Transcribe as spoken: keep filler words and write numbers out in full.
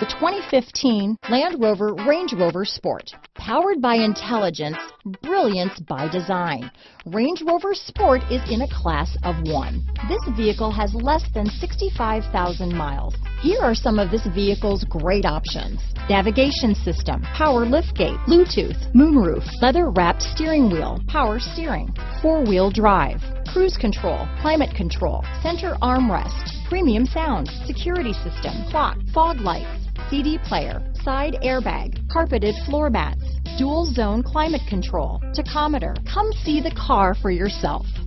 The twenty fifteen Land Rover Range Rover Sport. Powered by intelligence, brilliance by design, Range Rover Sport is in a class of one. This vehicle has less than sixty-five thousand miles. Here are some of this vehicle's great options: navigation system, power liftgate, Bluetooth, moonroof, leather-wrapped steering wheel, power steering, four-wheel drive, cruise control, climate control, center armrest, premium sound, security system, clock, fog lights, C D player, side airbag, carpeted floor mats, dual zone climate control, tachometer. Come see the car for yourself.